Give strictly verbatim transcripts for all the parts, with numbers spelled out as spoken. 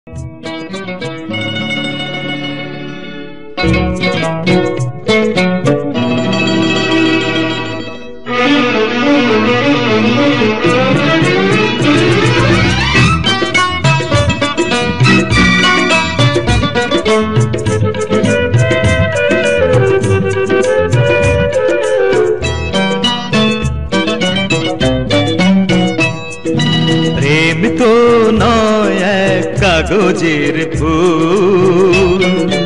প্রেম তো নয় এক কাগজের ফুল,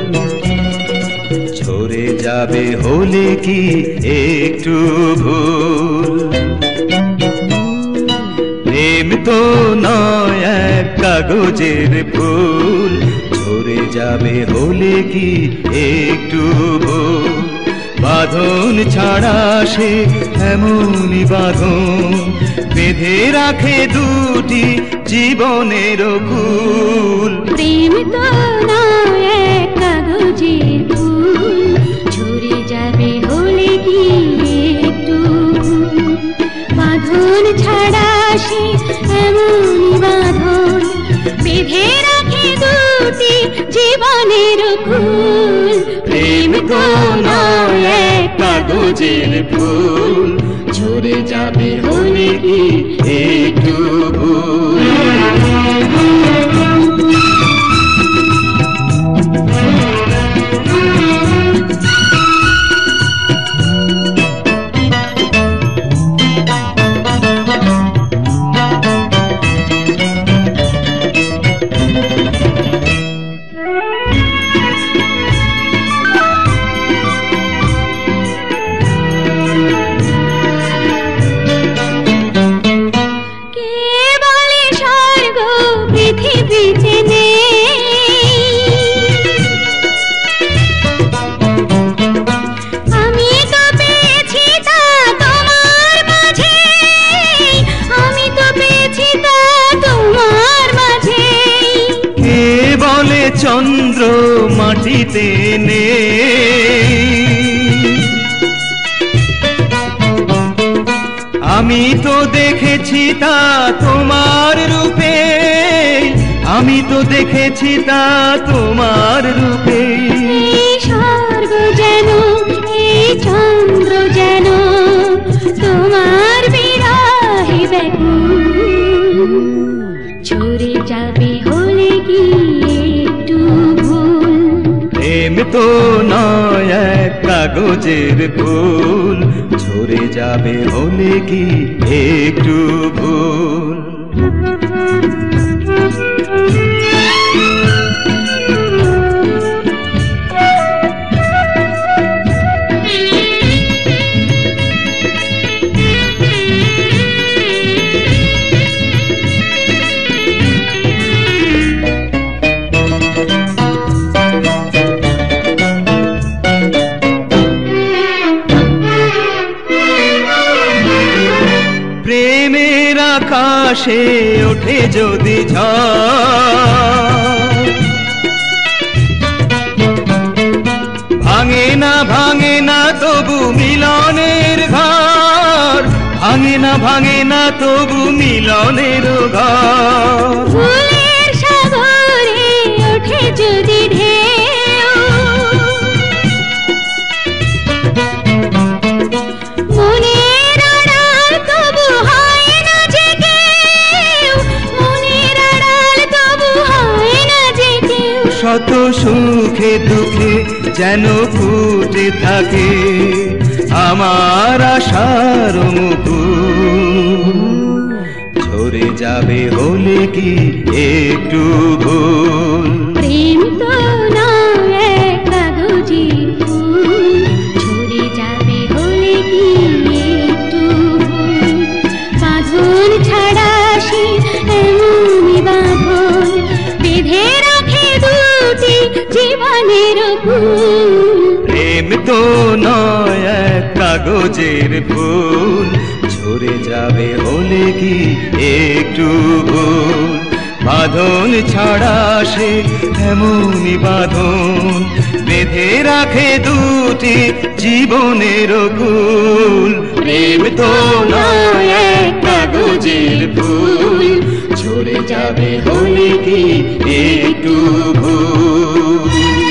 ঝরে যাবে হলে কি একটু ভুল। প্রেম তো নয় এক কাগজের ফুল, ঝরে যাবে হলে কি একটু ভুল। বাঁধন ছাড়া সে এমনই বাঁধন, বেঁধে রাখে দুটি জীবনের কুল। প্রেম তো নয় এক কাগজের ফুল, ঝরে যাবে হলে কি একটু ভুল। বাঁধন ছাড়া সে এমনই বাঁধন, বেঁধে রাখে দুটি জীবনের কুল। প্রেম তো নয় এক কাগজের ফুল, ঝরে যাবে হলে কি একটু ভুল। চন্দ্র মাটিতে নেই, আমি তো দেখেছি তা তোমার রূপে, আমি তো দেখেছি তা তোমার রূপে। স্বর্গ যেন এই চন্দ্র যেন তোমার বিরহে ব্যাকুল, ঝরে যাবে হলে কি একটু ভুল। প্রেম তো নয় এক কাগজের ফুল, ঝরে যাবে হলে কি একটু ভুল। প্রেমের আকাশে ওঠে যদি ঝড়, ভাঙে না ভাঙে না তবু মিলনের ঘর, ভাঙে না ভাঙে না তবু মিলনের ঘর। ফুলের সাগরে ওঠে যদি ঢেউ, মনের আড়াল তবু হয় না যে কেউ, মনের আড়াল তবু হয় না যে কেউ। শত সুখে দুঃখে যেন ফুটে থাকে আমার আশার মুকুল, ঝরে যাবে হলে কি একটু ভুল। প্রেম তো নয় এক কাগজের ফুল, ঝরে যাবে হলে কি একটু ভুল। বাঁধন ছাড়া সে এমনই বাঁধন, বেঁধে রাখে দুটি জীবনের কুল। প্রেম তো নয় এক কাগজের ফুল, ঝরে যাবে হলে কি একটু ভুল। বাঁধন ছাড়া সে এমনই বাঁধন, বেঁধে রাখে দুটি জীবনের কুল। প্রেম তো নয় এক কাগজের ফুল, ঝরে যাবে হলে কি একটু ভুল।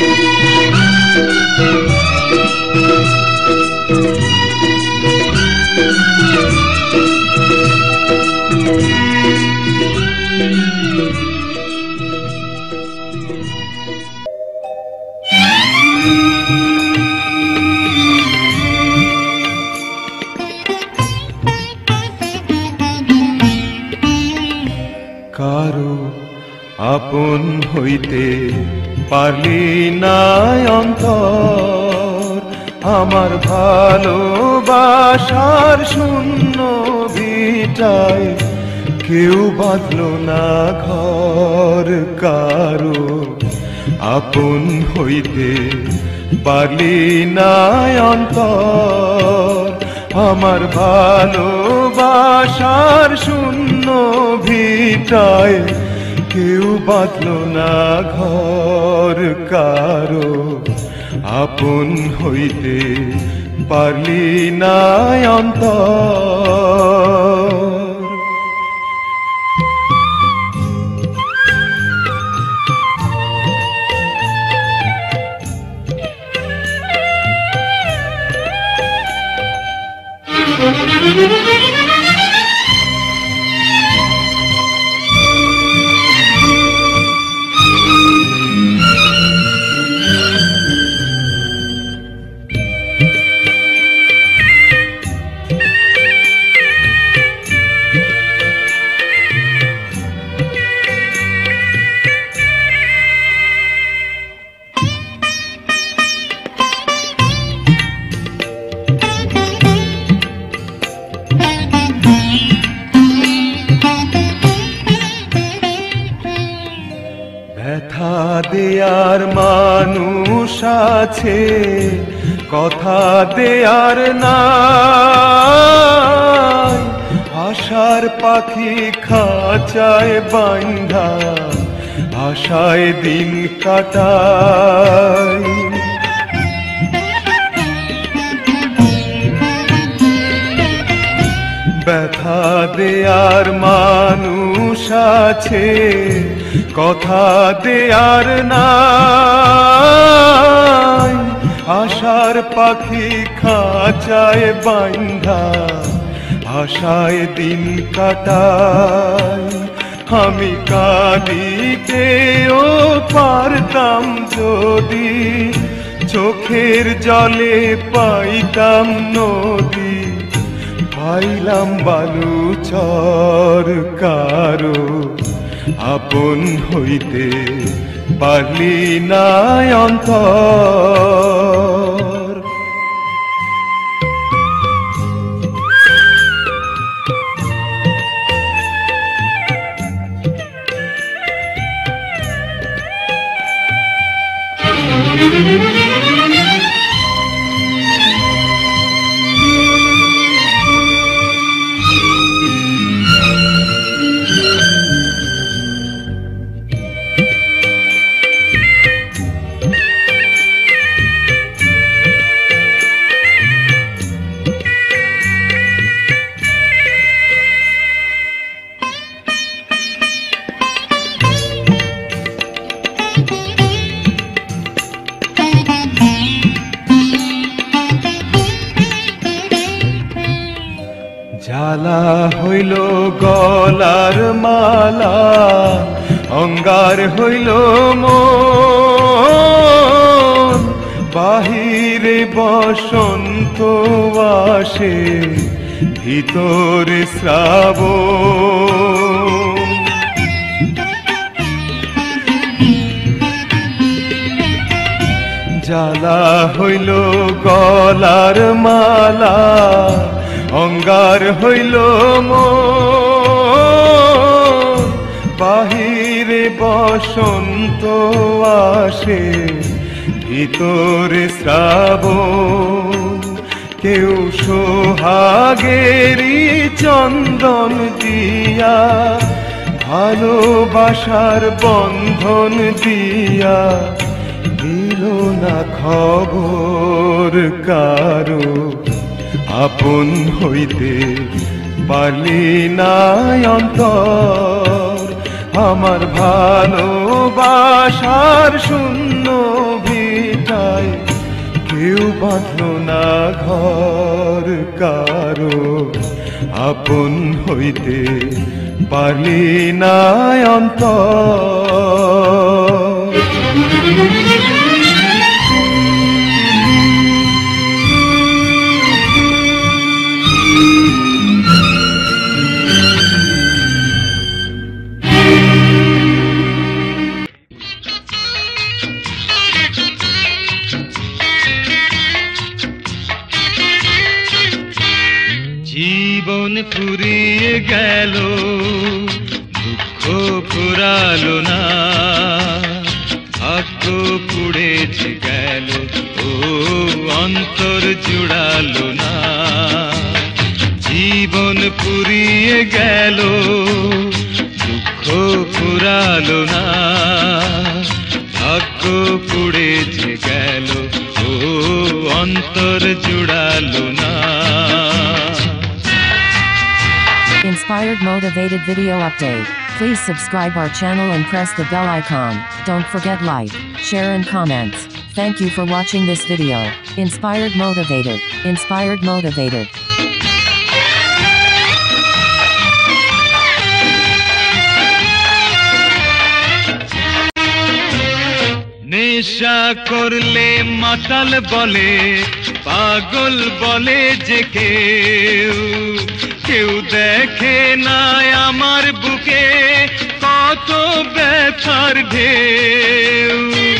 কারো আপন হইতে পারলি না অন্তর, আমার ভালোবাসার শূন্য ভিটায় কেউ বাঁধল না ঘর। কারো আপন হইতে পারলি না অন্তর, আমার ভালোবাসার শূন্য ভিটায় কেউ বাঁধল না ঘর। কারো আপন হইতে পারলি না অন্তর। ব্যথা দেয়ার মানুষ আছে, কথা দেয়ার নাই। আশার পাখি খাঁচায় বাঁধা আশায় দিন কাটায়। ব্যথা দেয়ার মানুষ আছে, কথা দেয়ার নাই। আশার পাখি খাঁচায় বাঁধা আশায় দিন কাটায়। আমি কাঁদিতেও পারতাম যদি, চোখের জলে পাইতাম নদী। পাইলাম বালুচর। কারো আপন হইতে পারলি না অন্তর। জ্বালা হইল গলার মালা, অঙ্গার হইল মন। বাহিরে বসন্ত আসে, ভিতরে শ্রাবণ। জ্বালা হইল গলার মালা, অঙ্গার হইল মন। বাহিরে বসন্ত আসে, ভিতরে শ্রাবণ। কেউ সোহাগেরি চন্দন দিয়া, ভালোবাসার বন্ধন দিয়া দিল না খবর। কারো আপন হইতে পারলি না অন্তর। আমার ভালোবাসার শূন্য ভিটায় কেউ বাঁধলো না ঘর কারো আপন হইতে পারলি না অন্তর জীবন ফুরিয়ে গেল দুঃখ ফুরালো না ভাগ্য পুড়েছে গেল ও অন্তর জুড়ালো না জীবন ফুরিয়ে গেল দুঃখ ফুরালো না ভাগ্য পুড়েছে গেল ও অন্তর জুড়ালো না Inspired Motivated Video Update. Please subscribe our channel and press the bell icon. Don't forget like, share and comments. Thank you for watching this video. Inspired Motivated. Inspired Motivated. নেশা করলে মাতাল বলে পাগল বলে যে কেউ কেউ দেখে না আমার বুকে কত ব্যথার ঢেউ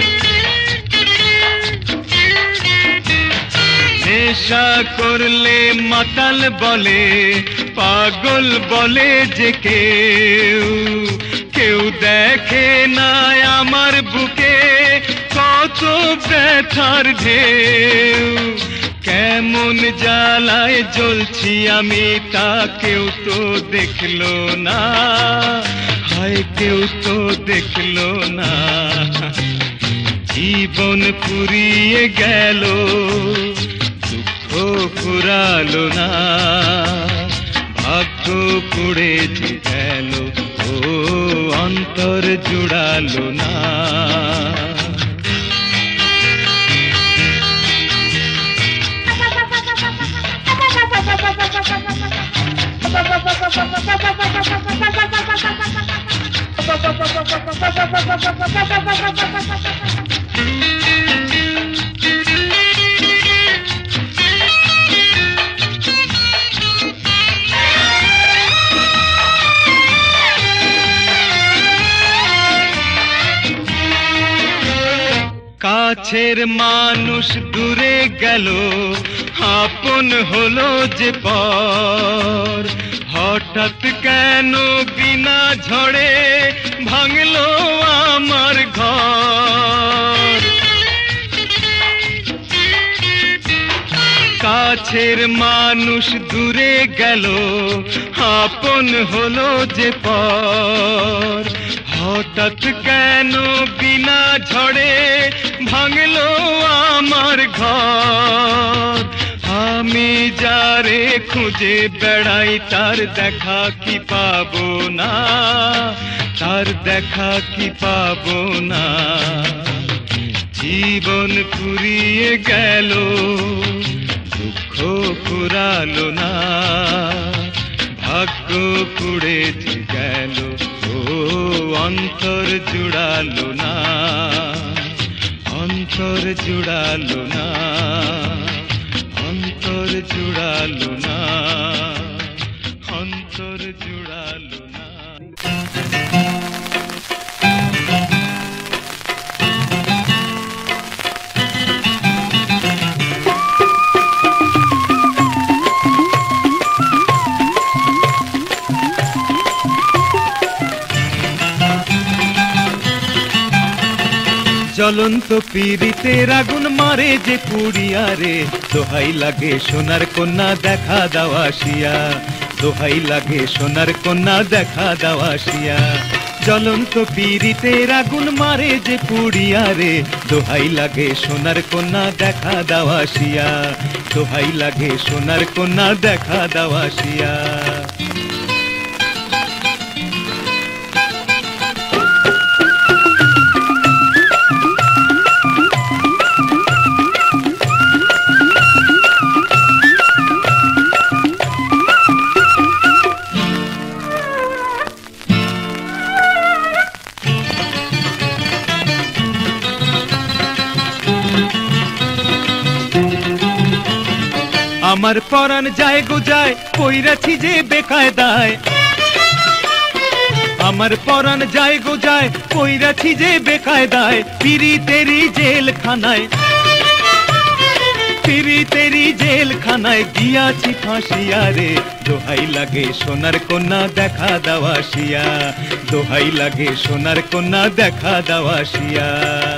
নেশা করলে মাতাল বলে পাগল বলে যে কেউ কেউ দেখে না আমার বুকে কত ব্যথার ঢেউ কেমন জ্বালায় জ্বলছি আমি তা কেউ তো দেখলো না হায় কেউ তো দেখলো না জীবন ফুরিয়ে গেল দুঃখ ফুরালো না ভাগ্য পুড়েছে গেল ও অন্তর জুড়ালো না কাছের মানুষ দূরে গেল আপন হলো যে পর হঠাৎ কেন বিনা ঝড়ে ভাঙলো আমার ঘর কাছের মানুষ দূরে গেল আপন হলো যে পর হঠাৎ কেন বিনা ঝড়ে ভাঙলো আমার ঘর আমি যারে খুঁজে বেড়াই তার দেখা কি পাবো না তার দেখা কি পাবো না জীবন ফুরিয়ে গেল দুঃখ ফুরালো না ভাগ্য পুড়েছে গেল ও অন্তর জুড়ালো না অন্তর জুড়ালো না অন্তর জুড়ালো না অন্তর জুড়ালো না জ্বলন্ত পীড়িতের আগুন মারে যে পুড়িয়া রে দোহাই লাগে সোনার কন্যা দেখা দাওয়াসিয়া দোহাই লাগে সোনার কন্যা দেখা দাওয়াসিয়া জ্বলন্ত পীড়িতের আগুন মারে যে পুড়িয়া রে দোহাই লাগে সোনার কন্যা দেখা দাওয়াসিয়া দোহাই লাগে সোনার কন্যা দেখা দাওয়াসিয়া আমার পরাণ যায় গো যায় কইরাছি যে বেকায়দায় আমার পরাণ যায় গো যায় কইরাছি যে বেকায়দায় পিরি তেরি জেলখানায় পিরি তেরি জেলখানায় গিয়াছি ফাঁসিয়া রে দোহাই লাগে সোনার কন্যা দেখা দাওয়াসিয়া দোহাই লাগে সোনার কন্যা দেখা দাওয়াসিয়া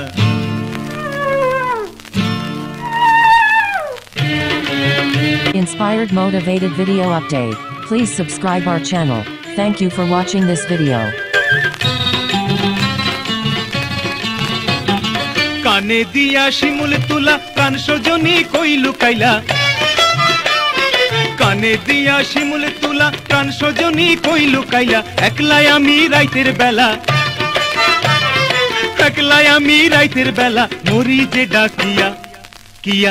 Inspired motivated video update. Please subscribe our channel. Thank you for watching this video. কানে দিয়া শিমুল তুলা কান সজনী কই লুকাইলা কানে দিয়া শিমুল তুলা কান সজনী কই লুকাইলা একলাই আমি রাইতের বেলা একলাই আমি রাইতের বেলা মরি যে ডাকিয়া কিয়া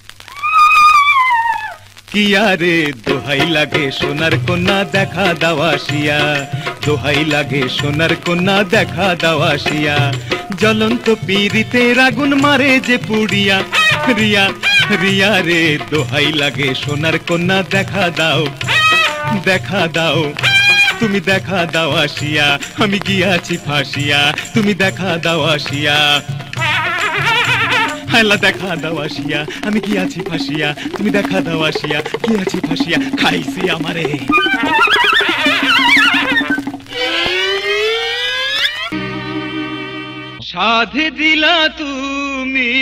কিয়া রে দোহাই লাগে সোনার কন্যা দেখা দাওয়াসিয়া দোহাই লাগে সোনার কন্যা দেখা দাওয়াসিয়া জ্বলন্ত পিরিতে আগুন মারে যে পুড়িয়া রিয়া রিয়া রে দোহাই লাগে সোনার কন্যা দেখা দাও দেখা দাও তুমি দেখা দাও আসিয়া আমি গিয়াছি ফাঁসিয়া তুমি দেখা দাও আসিয়া হাইলা দেখা দাও আসিয়া আমি গিয়াছি ফাঁসিয়া তুমি দেখা দাও আসিয়া গিয়াছি ফাঁসিয়া খাইছি আমারে সাধে দিলা তুমি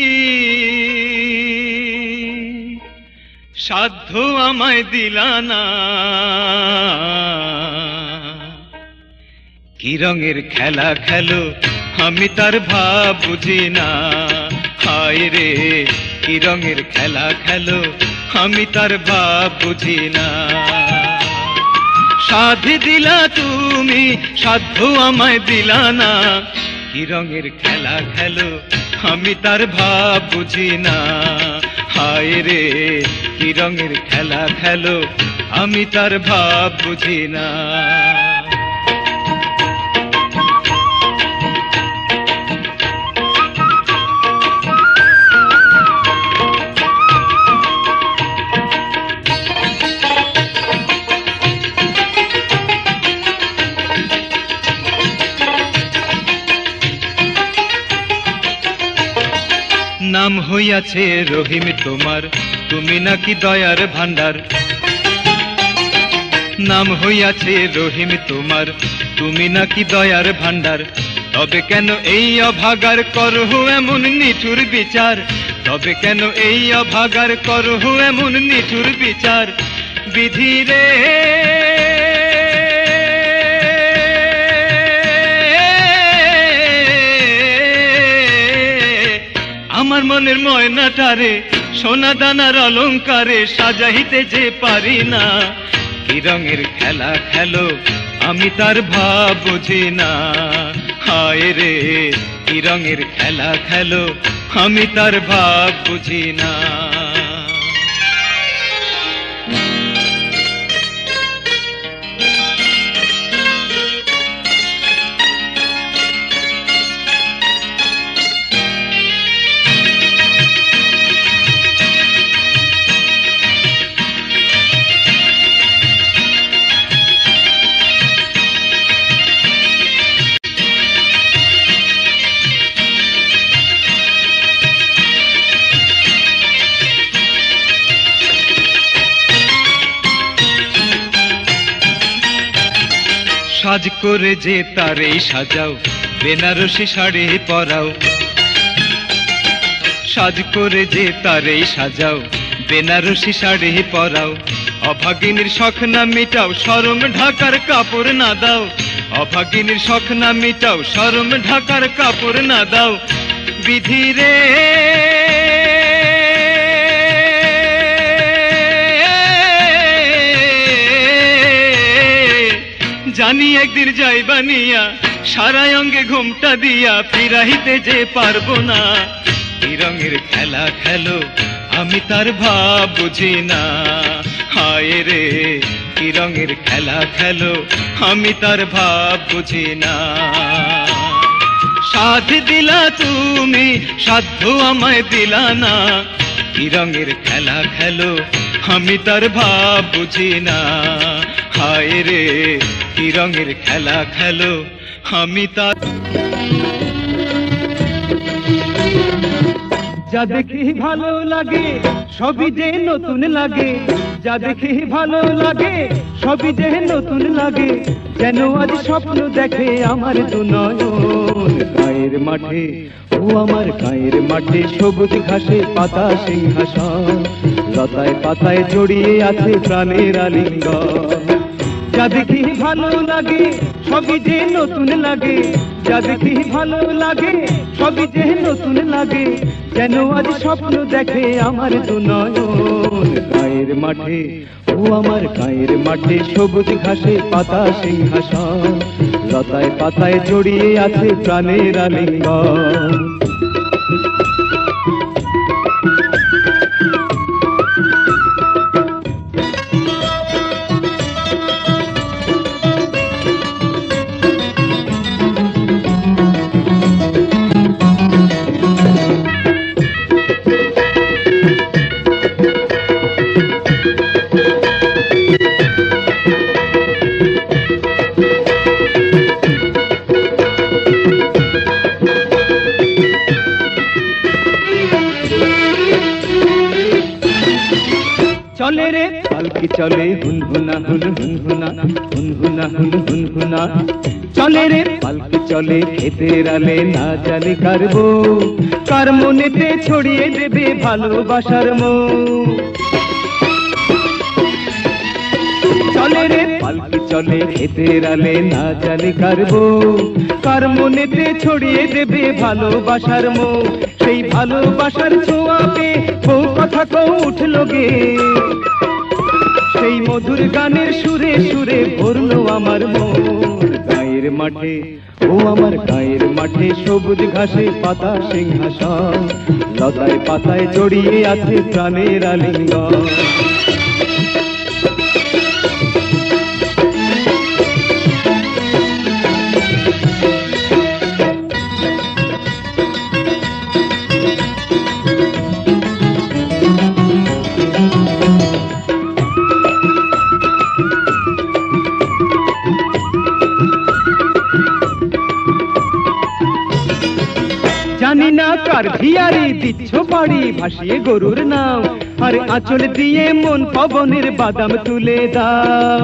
সাধ্য আমায় দিলা না কি রঙের খেলা খেলো আমি তার ভাব বুঝি না হায় রে কি রঙের খেলা খেলো আমি তার ভাব বুঝি না সাধে দিলা তুমি সাধ্য আমায় দিলা না কি রঙের খেলা খেলো আমি তার ভাব বুঝি না হায় রে কি রঙের খেলা খেলো আমি তার ভাব বুঝি না নাম হইয়াছে রহিম তোমার তুমি নাকি দয়ার ভান্ডার নাম হইয়াছে রহিম তোমার তুমি নাকি দয়ার ভান্ডার তবে কেন এই অভাগার করহু এমন নিঠুর বিচার তবে কেন এই অভাগার করহু এমন নিঠুর বিচার বিধি রে আমার মনের ময়নাটারে সোনা দানার অলঙ্কারে সাজাইতে যে পারি না কি রঙের খেলা খেলো আমি তার ভাব বুঝি না হায় রে কি রঙের খেলা খেলো আমি তার ভাব বুঝি না সাজ করে যে তারেই সাজাও বেনারসি শাড়ি পরাও সাজ করে যে তারেই সাজাও বেনারসি শাড়ি পরাও অভাগিনীর শখ না মিটাও শরম ঢাকার কাপড় না দাও অভাগিনীর শখ না মিটাও শরম ঢাকার কাপড় না দাও বিধি রে জানি একদিন যাইবা নিয়া সারা অঙ্গে ঘুমটা দিয়া ফিরাইতে যে পারবো না কি রঙের খেলা খেলো আমি তার ভাব বুঝি না হায় রে কি রঙের খেলা খেলো আমি তার ভাব বুঝি না সাধ দিলা তুমি সাধ্য আমায় দিলা না কি রঙের খেলা খেলো আমি তার ভাব বুঝি না। হায় রে কি রঙের খেলা খেলো আমি তার। যা দেখি ভালো লাগে সবই যে নতুন লাগে, যা দেখি ভালো লাগে সবই যে নতুন লাগে, যেন আজ স্বপ্ন দেখে আমার দু নয়ন। গায়ের মাঠে ও আমার গায়ের মাঠে সবুজ ঘাসে পাতা সিংহাসন, লতায় পাতায় জড়িয়ে আছে প্রাণের আলিঙ্গন। যা দেখি ভালো লাগে সবই যে নতুন লাগে, যা দেখি ভালো লাগে সবই যে নতুন লাগে, যেন আজ স্বপ্ন দেখে আমার দু নয়ন। গায়ের মাঠে ও আমার গায়ের মাঠে সবুজ ঘাসে পাতা সিংহাসন, লতায় পাতায় জড়িয়ে আছে প্রাণের আলিঙ্গন। চলে রে পালকি চলে হুনহুনা হুন হুনহুনা হুনহুনা হুন হুনহুনা, চলে রে পালকি চলে ক্ষেতের আলে না জানি কারবো, কার মনেতে ছড়িয়ে দেবে ভালোবাসার মোহ। চলে রে পালকি চলে ক্ষেতের আলে না জানি কারবো, কার মনেতে ছড়িয়ে দেবে ভালোবাসার মোহ। সেই ভালোবাসার ছোঁয়াবে বউ কথা কও উঠলো গে, সেই মধুর গানের সুরে সুরে ভরলো আমার মন। গায়ের মাঠে ও আমার গায়ের মাঠে সবুজ ঘাসে পাতা সিংহাসন, লতায় পাতায় জড়িয়ে আছে প্রাণের আলিঙ্গন। জানি না কার ঝিয়ারি দিচ্ছ বাড়ি ভাসিয়ে গরুর নাও, আর আঁচল দিয়ে মন পবনের বাদাম তুলে দাও।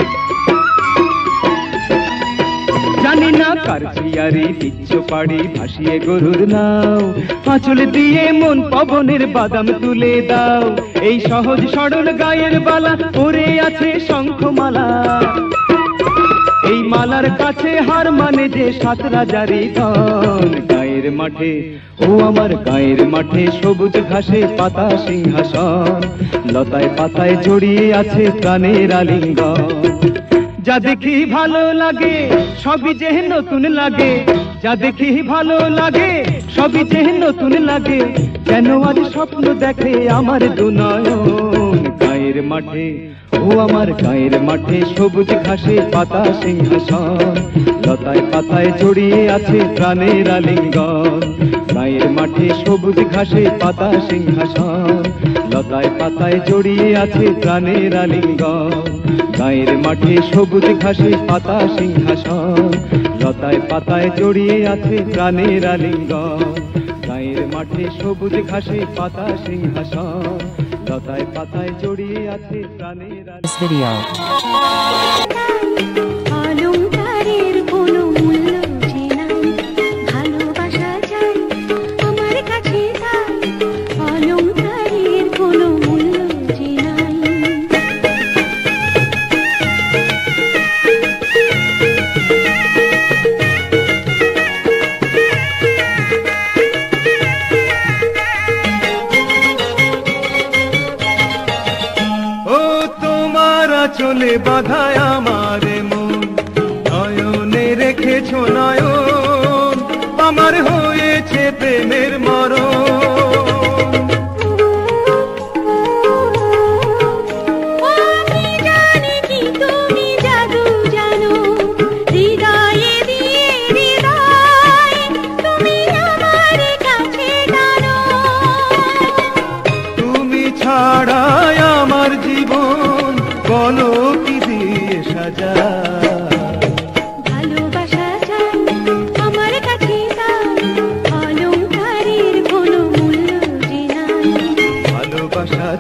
জানি না কার ঝিয়ারি দিচ্ছ বাড়ি ভাসিয়ে গরুর নাও, আঁচল দিয়ে মন পবনের বাদাম তুলে দাও। এই সহজ সরল গায়ের বালা পরে আছে শঙ্খমালা, এই মালার কাছে হার মানে যে সাত রাজারি ধন। গায়ের মাঠে ও আমার গায়ের মাঠে সবুজ ঘাসে পাতা সিংহাসন, লতায় পাতায় জড়িয়ে আছে প্রাণের আলিঙ্গন। যা দেখি ভালো লাগে সবই যে নতুন লাগে, যা দেখি ভালো লাগে সবই যে নতুন লাগে, যেন আজ স্বপ্ন দেখে আমার দু নয়ন। গায়ের মাঠে ও আমার গায়ের মাঠে সবুজ ঘাসে পাতা সিংহাসন, লতায় পাতায় জড়িয়ে আছে প্রাণের আলিঙ্গন। গায়ের মাঠে সবুজ ঘাসে পাতা সিংহাসন, লতায় পাতায় জড়িয়ে আছে প্রাণের আলিঙ্গন। গায়ের মাঠে সবুজ ঘাসে পাতা সিংহাসন, লতায় পাতায় জড়িয়ে আছে প্রাণের আলিঙ্গন। গায়ের মাঠে সবুজ ঘাসে পাতা সিংহাসন, লতায় পাতায় জড়িয়ে আছে প্রাণের This video. অলংকারের কোনো মূল্য যে নাই, ভালোবাসা চাই আমার কাছে তাই, অলংকারের কোনো মূল্য যে নাই। চলে বাধায় আমার মন, নয়নে রেখেছো নয়ন, আমার হয়েছে প্রেমের মরণ। আমি জানি কি তুমি জাদু জানো, হৃদয়ে দিয়ে হৃদয় তুমি আমার কাছে টানো। তুমি ছাড়াই আমার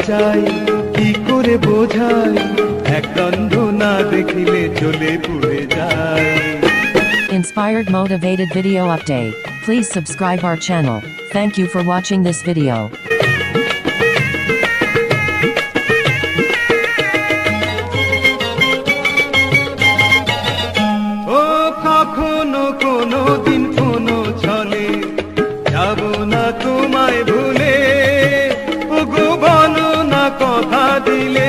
চাই কি করে বোঝাই এক দ্বন্দ্ব না দেখিলে চলে পুড়ে যায় Inspired motivated video update. Please subscribe our channel. Thank you for watching this video. ও কখনো কোনো দিন কোনো ছলে যাব না তোমায় ভুলে ওগো বলো না কথা দিলে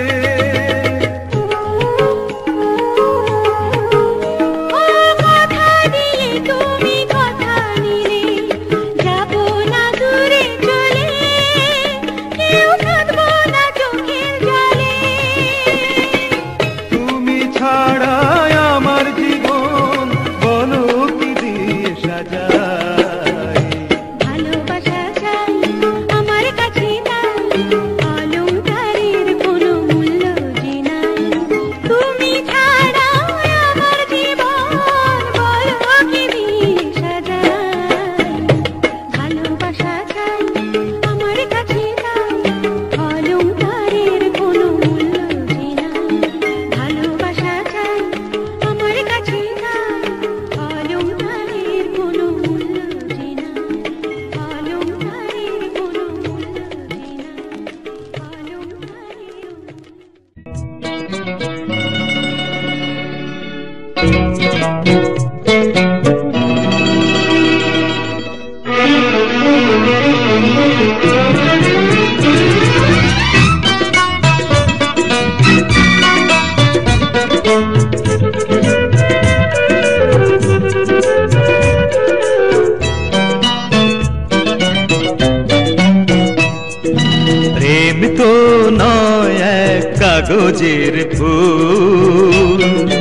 প্রেম তো নয় এক কাগজের ফুল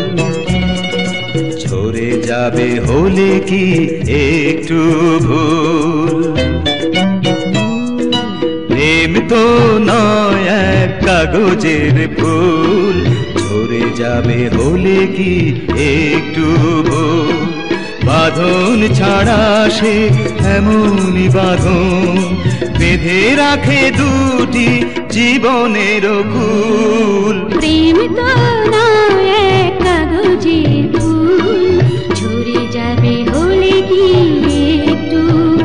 ঝরে যাবে হলে কি একটু ভুল প্রেম তো নয় এক কাগজের ফুল ঝরে যাবে হলে কি একটু ভুল বাঁধন ছাড়া সে এমনই বাঁধন বেঁধে রাখে দুটি জীবনের কুল প্রেম তো নয় এক কাগজের ফুল ঝরে যাবে হলে কি একটু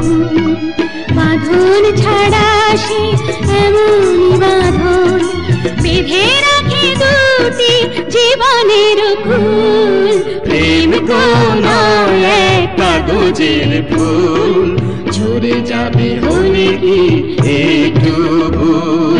বাঁধন ছাড়া সে এমনই বাঁধন বেঁধে রাখে দুটি জীবনের কুল প্রেম তো নয় এক কাগজের ফুল ঝরে যাবে হলে কি একটু ভুল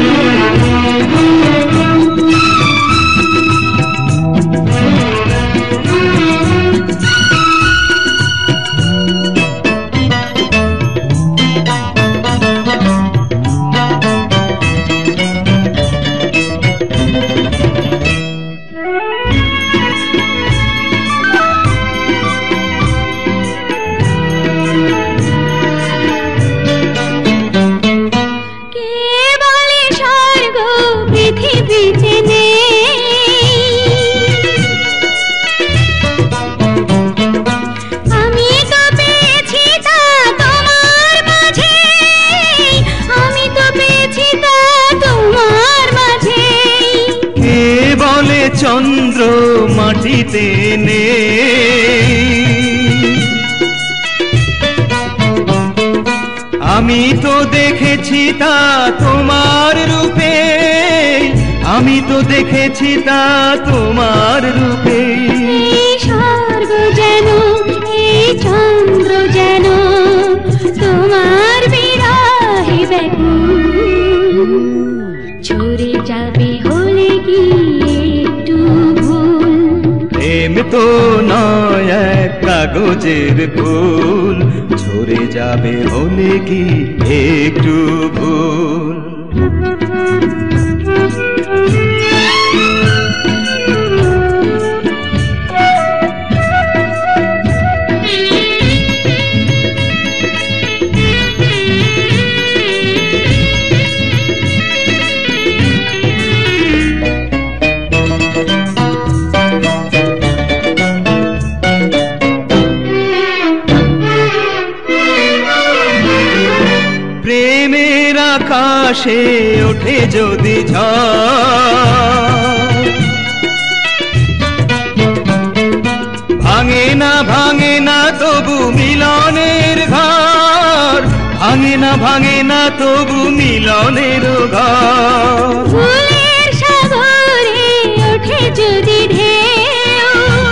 চন্দ্র মাটিতে নেই আমি তো দেখেছি তা তোমার রূপে আমি তো দেখেছি তা তোমার রূপে স্বর্গ যেন এই চন্দ্র যেন তোমার বিরহে ব্যাকুল ঝরে যাবে হলে কি প্রেম তো নয় এক কাগজের ফুল ঝরে যাবে হলে কি একটু ভুল আকাশে ওঠে যদি ঝড়, ভাঙে না ভাঙে না তবু মিলনের ঘর, ভাঙে না ভাঙে না তবু মিলনের ঘর। ফুলের সাগরে ওঠে যদি ঢেউ,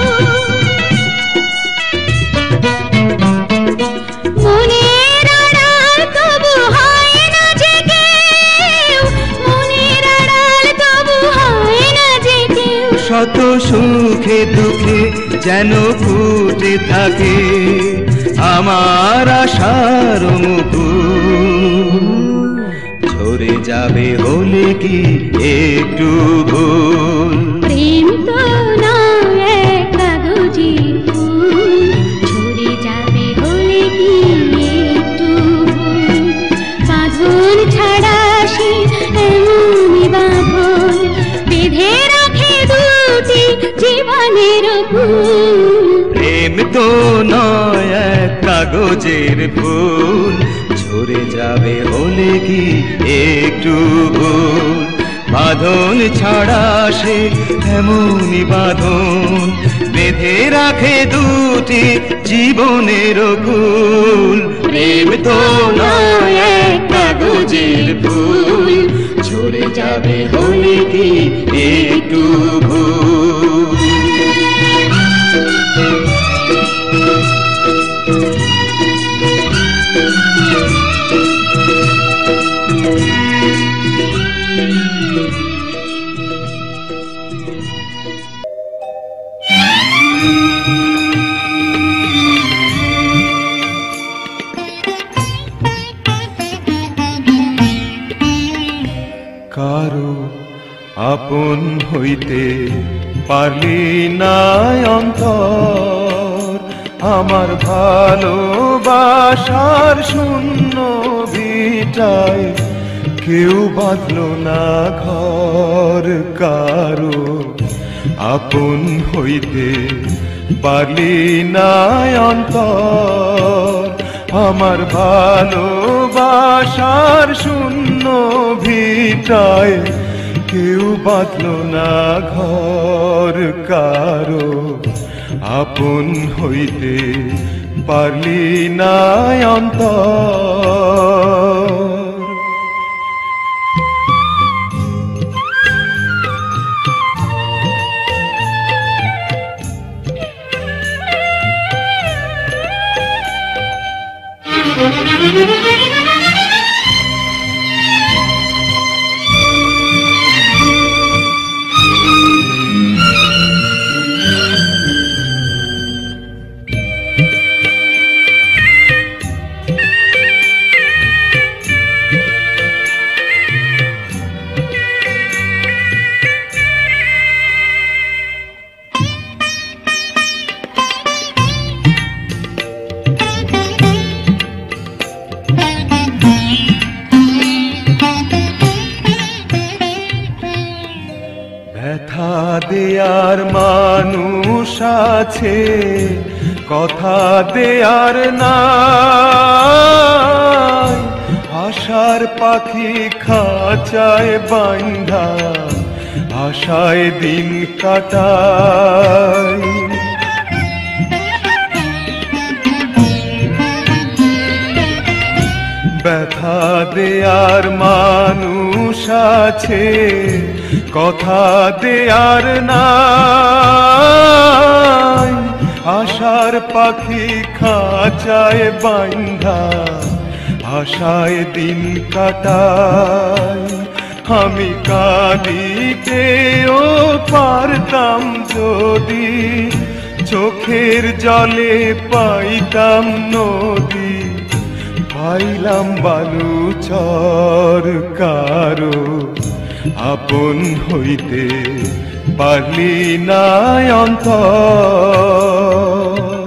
মনের আড়াল তবু হয় না যে কেউ, মনের আড়াল তবু হয় না যে কেউ। শত সুখে দুঃখে যেন ফুটে থাকে আমার আশার মুকুল, ঝরে যাবে হলে কি একটু ভুল। প্রেম তো নয় এক কাগজের ফুল, ঝরে যাবে হলে কি একটু ভুল। বাঁধন ছাড়া সে এমনই বাঁধন, বেঁধে রাখে দুটি জীবনের ফুল। প্রেম তো নয় এক কাগজের ফুল, ঝরে যাবে হলে কি একটু ভুল। বাঁধন ছাড়া সে এমনই বাঁধন, বেঁধে রাখে দুটি জীবনের ফুল। প্রেম তো নয় এক কাগজের ফুল, ঝরে যাবে হলে কি একটু ভুল। কারো আপন হইতে পারলি না অন্তর, আমার ভালোবাসার শূন্য ভিটায় কেউ বাঁধল না ঘর। কারো আপন হইতে পারলি না অন্তর, আমার ভালোবাসার শূন্য ভিটায় কেউ বাঁধল না ঘর। কারো আপন হইতে পারলি না অন্তর। ব্যথা দেয়ার মানুষ আছে, কথা দেয়ার নাই, আশার পাখি খাঁচায় বাঁধা আশায় দিন কাটায়। ব্যথা দেয়ার মানুষ আছে, কথা দেয়ার নাই, আশার পাখি খাঁচায় বাঁধা আশায় দিন কাটায়। আমি কাঁদিতেও পারতাম যদি, চোখের জলে পাইতাম নদী, পাইলাম বালুচর। কারো আপন হইতে পারলি না অন্তর।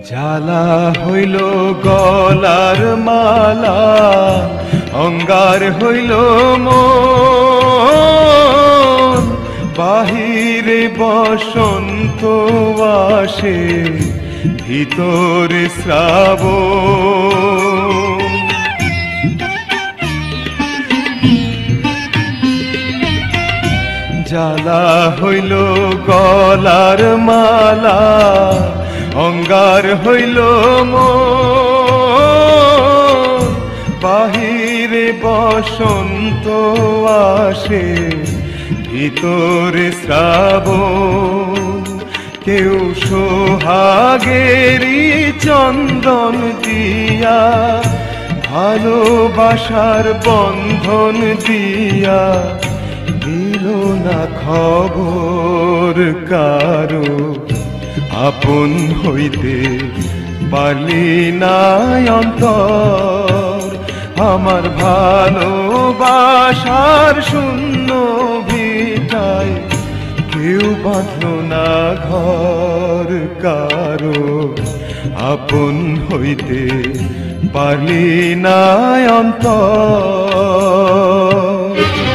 জ্বালা হইল গলার মালা অঙ্গার হইল মন বাহিরে বসন্ত আসে ভিতরে শ্রাবণ জ্বালা হইল গলার মালা অঙ্গার হইল মন বাহিরে বসন্ত আসে ভিতরে শ্রাবণ কেউ সোহাগেরি চন্দন দিয়া ভালোবাসার বন্ধন দিয়া দিল না খবর কারো আপন হইতে পারলি না অন্তর আমার ভালোবাসার শূন্য ভিটায় কেউ বাঁধল না ঘর কারো আপন হইতে পারলি না অন্তর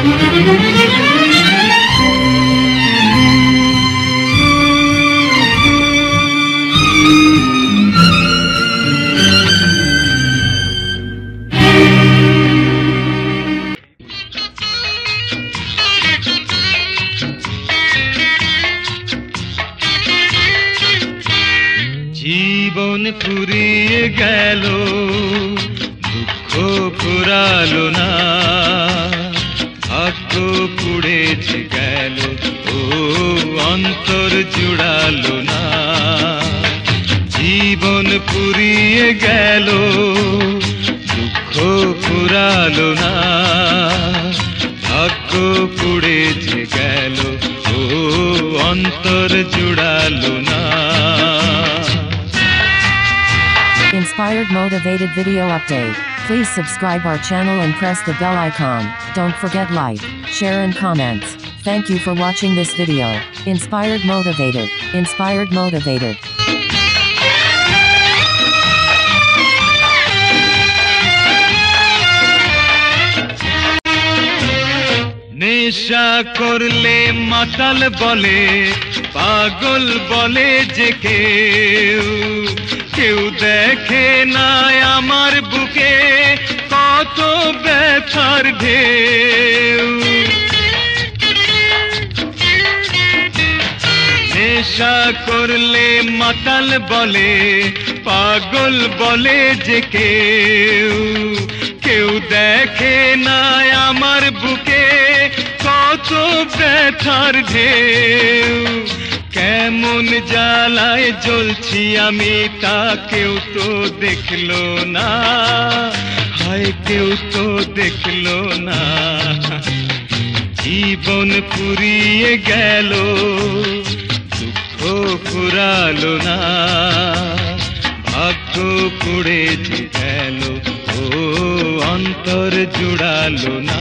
জীবন ফুরিয়ে গেল দুঃখ ফুরালো না ভাগ্য পুড়েছে গেল ও অন্তর জুড়ালো না জীবন ফুরিয়ে গেল দুঃখ ফুরালো না ভাগ্য পুড়েছে গেল ও অন্তর জুড়ালো না Inspired motivated video update. Please subscribe our channel and press the bell icon. Don't forget like, share and comments. Thank you for watching this video. Inspired motivated. Inspired motivated. নেশা করলে মাতাল বলে পাগল বলে যে কেউ কেউ দেখে না আমার বুকে কত ব্যথার ঢেউ নেশা করলে মাতাল বলে পাগল বলে যে কেউ কেউ দেখে না আমার বুকে কত ব্যথার ঢেউ কেমন জ্বালায় জ্বলছি আমি তা কেউ তো দেখলো না হায় কেউ তো দেখলো না জীবন ফুরিয়ে গেল দুঃখ ফুরালো না ভাগ্য পুড়েছে গেল ও অন্তর জুড়ালো না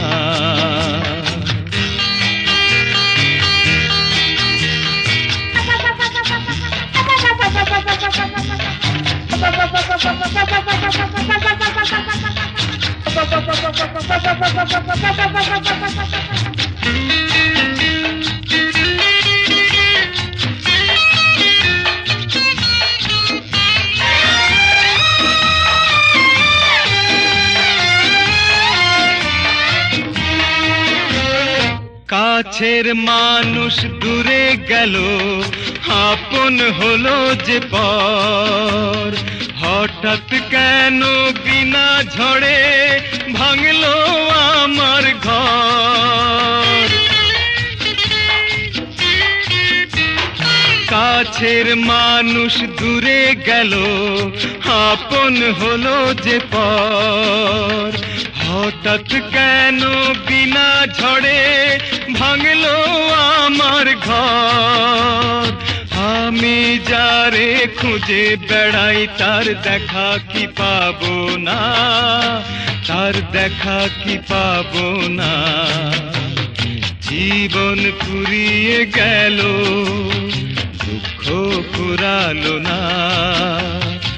কাছের মানুষ দূরে গেল আপন হলো যে পর হঠাৎ কেন বিনা ঝড়ে ভাঙলো আমার ঘর কাছের মানুষ দূরে গেল আপন হলো যে পর হঠাৎ কেন বিনা ঝড়ে ভাঙলো আমার ঘর আমি যারে খুঁজে বেড়াই তার দেখা কি পাবো না তার দেখা কি পাবো না জীবন ফুরিয়ে গেল দুঃখ ফুরালো না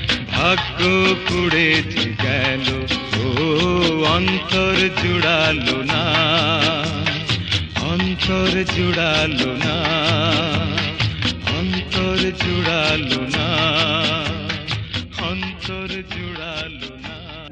ভাগ্য পুড়েছে গেল ও অন্তর জুড়ালো না অন্তর জুড়ালো না অন্তর জুড়ালো না অন্তর জুড়ালো না।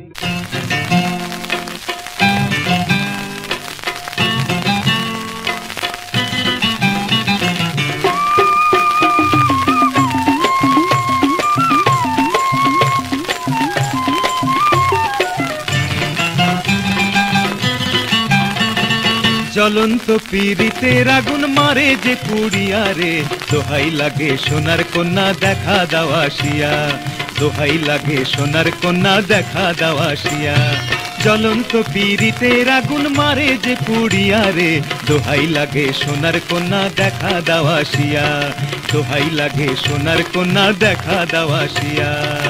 জ্বলন্ত পীড়িতের আগুন মারে যে পুড়িয়া রে দোহাই লাগে সোনার কন্যা দেখা দাওয়াসিয়া দোহাই লাগে সোনার কন্যা দেখা দাওয়াসিয়া জ্বলন্ত পীড়িতের আগুন মারে যে পুড়িয়া রে দোহাই লাগে সোনার কন্যা দেখা দাওয়াসিয়া দোহাই লাগে সোনার কন্যা দেখা দাওয়াসিয়া।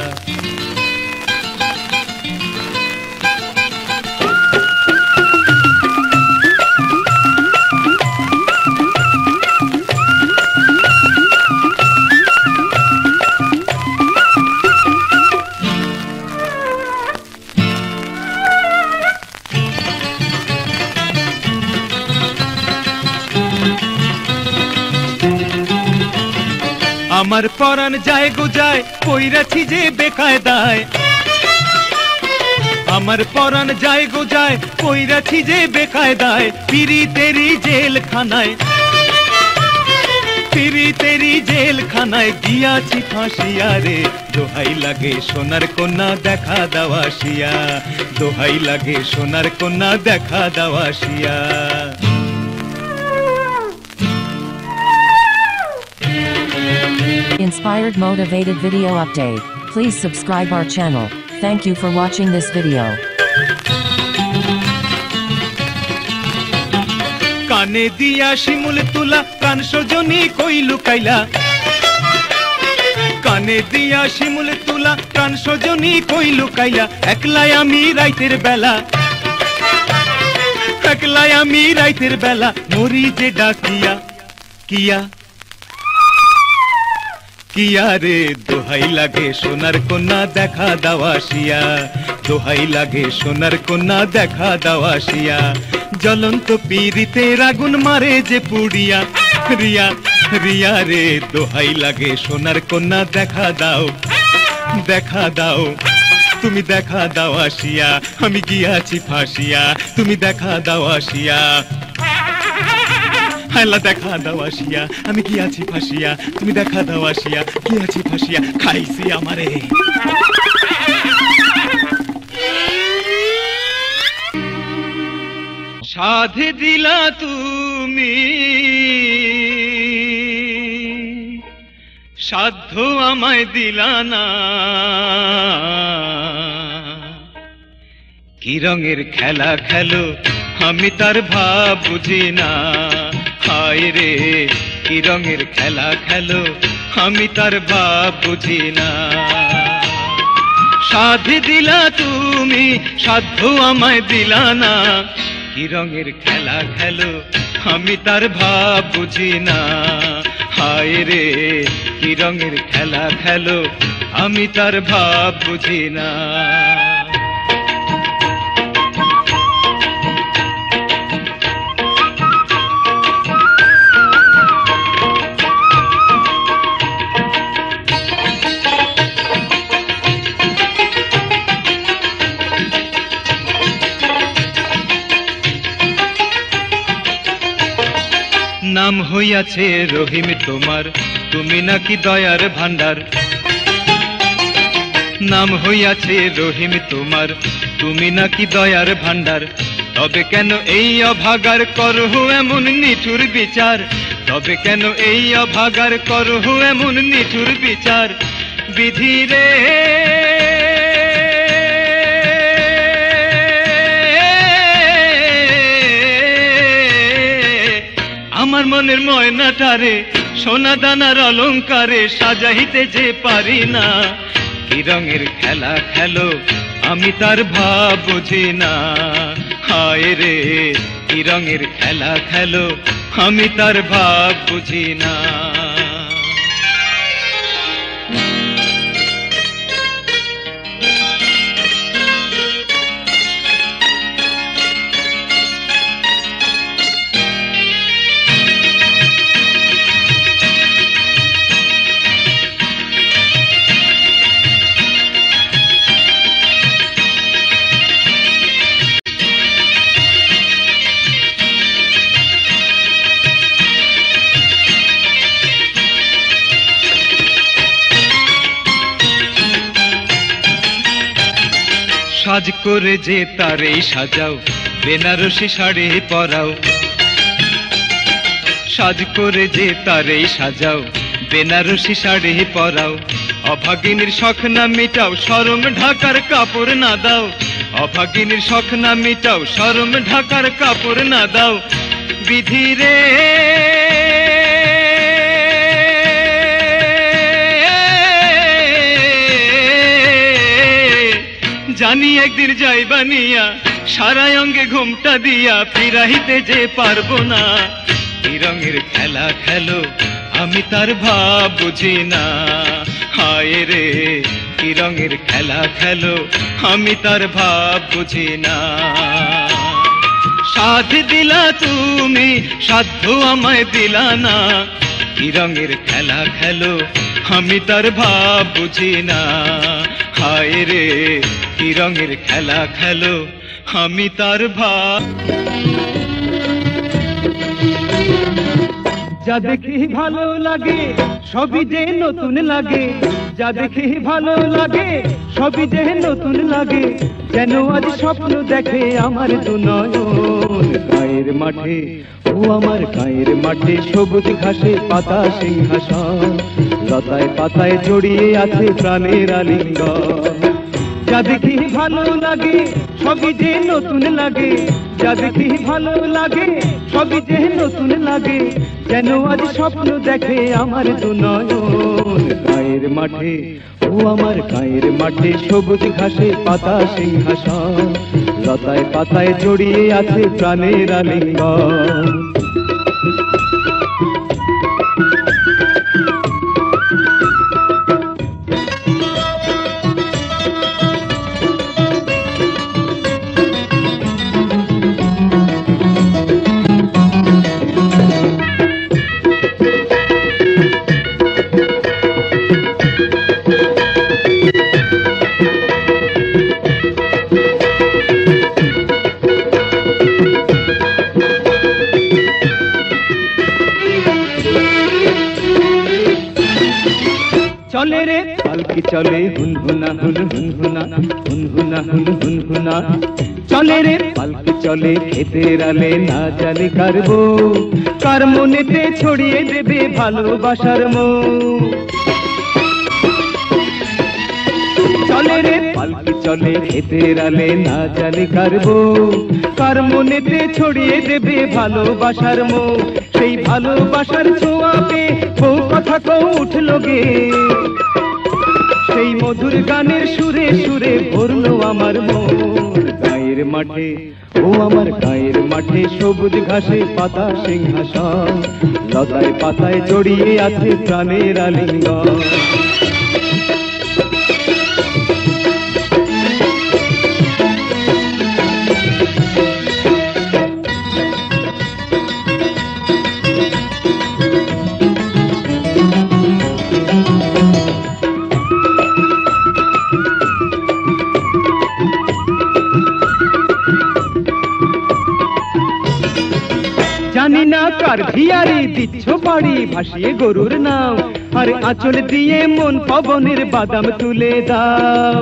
আমার পরাণ যায় গো যায় কইরাছি যে বেকায়দায় আমার পরাণ যায় গো যায় কইরাছি যে বেকায়দায় পীড়িতেরি জেলখানায় পীড়িতেরি জেলখানায় গিয়াছি ফাঁসিয়া রে দোহাই লাগে সোনার কন্যা দেখা দাওয়াসিয়া দোহাই লাগে সোনার কন্যা দেখা দাওয়াসিয়া। Inspired motivated video update. Please subscribe our channel. Thank you for watching this video. কানে দিয়া শিমুল তুলা কান সজনী কই লুকাইলা কানে দিয়া শিমুল তুলা কান সজনী কই লুকাইলা একলাই আমি রাইতের বেলা একলাই আমি রাইতের বেলা মরি যে ডাকিয়া কিয়া কিয়া রে দোহাই লাগে সোনার কন্যা দেখা দাওয়াসিয়া দোহাই লাগে সোনার কন্যা দেখা দাওয়াসিয়া জ্বলন্ত পীড়িতের আগুন মারে যে পুড়িয়া রিয়া রিয়া রে দোহাই লাগে সোনার কন্যা দেখা দাও দেখা দাও তুমি দেখা দাও আসিয়া আমি গিয়াছি ফাঁসিয়া তুমি দেখা দাও আসিয়া হাইলা দেখা দাও আসিয়া আমি গিয়াছি ফাঁসিয়া তুমি দেখা দাও আসিয়া গিয়াছি ফাঁসিয়া খাইছি আমারে। সাধে দিলা তুমি সাধ্য আমায় দিলা না কি রঙের খেলা খেলো আমি তার ভাব বুঝি না হায় রে কি রঙের খেলা খেলো আমি তার ভাব বুঝি না। সাধে দিলা তুমি সাধ্য আমায় দিলা না কি রঙের খেলা খেলো আমি তার ভাব বুঝি না হায় রে কি রঙের খেলা খেলো আমি তার ভাব বুঝি না। নাম হইয়াছে রহিম তোমার তুমি নাকি দয়ার ভান্ডার নাম হইয়াছে রহিম তোমার তুমি নাকি দয়ার ভান্ডার তবে কেন এই অভাগার করহু এমন নিঠুর বিচার তবে কেন এই অভাগার করহু এমন নিঠুর বিচার বিধি রে আমার মনের ময়নাটারে সোনা দানার অলঙ্কারে সাজাইতে যে পারি না কি রঙের খেলা খেলো আমি তার ভাব বুঝি না হায় রে কি রঙের খেলা খেলো আমি তার ভাব বুঝি না। সাজ করে যে তারে সাজাও, বেনারসি শাড়ি পরাও। সাজ করে যে তারে সাজাও, বেনারসি শাড়ি পরাও। অভাগিনীর শখ না মিটাও, শরম ঢাকার কাপড় না দাও। অভাগিনীর শখ না মিটাও, শরম ঢাকার কাপড় না দাও। বিধি রে জানি একদিন যাইবা নিয়া, সারা অঙ্গে ঘুমটা দিয়া, ফিরাইতে যে পারবো না। কি রঙের খেলা খেলো আমি তার ভাব বুঝি না। হায় রে কি রঙের খেলা খেলো আমি তার ভাব বুঝি না। সাধ দিলা তুমি, সাধ্য আমায় দিলা না। কি রঙের খেলা খেলো আমি তার ভাব বুঝি না। হায় রে কি রঙের খেলা খেলো আমি তার ভাব। যা দেখি ভালো লাগে সবই যে নতুন লাগে, যা দেখি ভালো লাগে সবই যে নতুন লাগে। যেন আজ স্বপ্ন দেখে আমার দুনয়ন। গায়ের মাঠে ও আমার গায়ের মাঠে, সবুজ ঘাসে পাতা সিংহাসন, লতায় পাতায় জড়িয়ে আছে প্রাণের আলিঙ্গন। যা দেখি ভালো লাগে সবই যে নতুন লাগে, যা দেখি ভালো লাগে সবই যে নতুন লাগে। যেন আজ স্বপ্ন দেখে আমার দুনয়ন। গায়ের মাঠে ও আমার গায়ের মাঠে, সবুজ ঘাসে পাতা সিংহাসন, লতায় পাতায় জড়িয়ে আছে প্রাণের আলিঙ্গন। চলে রে পালকি চলে হুনহুনা হুন হুনহুনা হুনহুনা হুন হুনহুনা। চলে রে পালকি চলে ক্ষেতের আলে, না জানি কারবো কার মনেতে ছড়িয়ে দেবে ভালোবাসার মোহ। চলে রে পালকি চলে ক্ষেতের আলে, না জানি কারবো কার মনেতে ছড়িয়ে দেবে ভালোবাসার মোহ। সেই ভালোবাসার ছোঁয়াবে বউ কথা কও উঠলো গে, সেই মধুর গানের সুরে সুরে ভরলো আমার মন। গায়ের মাঠে ও আমার গায়ের মাঠে, সবুজ ঘাসে পাতা সিংহাসন, লতায় পাতায় জড়িয়ে আছে প্রাণের আলিঙ্গন। জানি না কার ঝিয়ারি দিচ্ছ বাড়ি ভাসিয়ে গরুর নাও, আর আঁচল দিয়ে মন পবনের বাদাম তুলে দাও।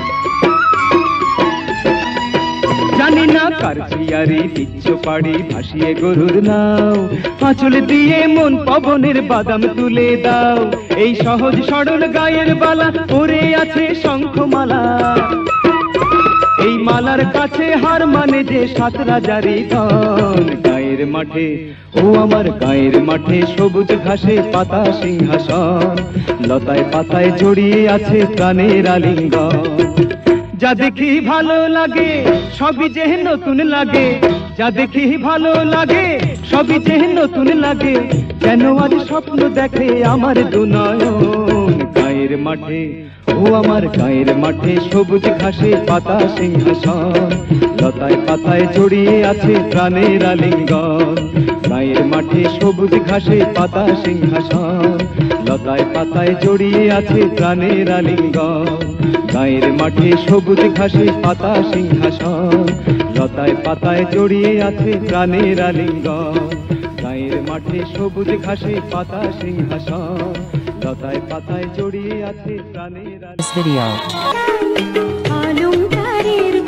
জানি না কার ঝিয়ারি দিচ্ছ বাড়ি ভাসিয়ে গরুর নাও, আঁচল দিয়ে মন পবনের বাদাম তুলে দাও। এই সহজ সরল গায়ের বালা পরে আছে শঙ্খমালা, এই মালার কাছে হার মানে যে সাত রাজারি ধন। গায়ের মাঠে ও আমার গায়ের মাঠে, সবুজ ঘাসে পাতা সিংহাসন, লতায় পাতায় জড়িয়ে আছে প্রাণের আলিঙ্গন। যা দেখি ভালো লাগে সবই যে নতুন লাগে, যা দেখি ভালো লাগে সবই যে নতুন লাগে। যেন আজ স্বপ্ন দেখে আমার দুনয়ন। গায়ের মাঠে ও আমার গায়ের মাঠে, সবুজ ঘাসে পাতা সিংহাসন, লতায় পাতায় জড়িয়ে আছে প্রাণের আলিঙ্গন। গায়ের মাঠে সবুজ ঘাসে পাতা সিংহাসন, লতায় পাতায় জড়িয়ে আছে প্রাণের আলিঙ্গন। গায়ের মাঠে সবুজ ঘাসে পাতা সিংহাসন, লতায় পাতায় জড়িয়ে আছে প্রাণের আলিঙ্গন। গায়ের মাঠে সবুজ ঘাসে পাতা সিংহাসন, লতায় পাতায় জড়িয়ে আছে প্রাণের আলিঙ্গন। This video. অলংকারের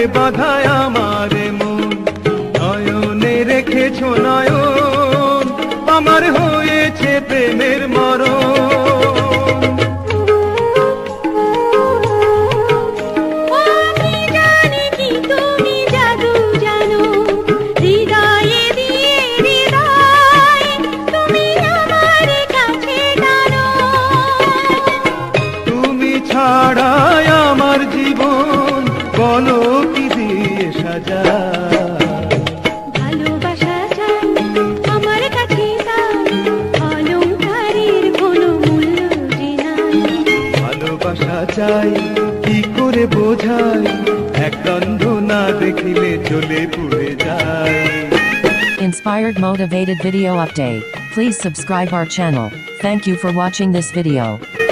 বাধায় আমার মন, নয়নে রেখেছ নয়ন, আমার হয়েছে প্রেমের মরণ। ছাড়াই আমার জীবন বলো কি দিয়ে সাজা, ভালোবাসা চাই আমার কাছে তাই, অলংকারের কোনো মূল্য যে নাই। ভালোবাসা চাই কি করে বোঝাই, এক গন্ধ না দেখিলে চলে পুড়ে যায়। Inspired motivated video update. Please subscribe our channel. Thank you for watching this video.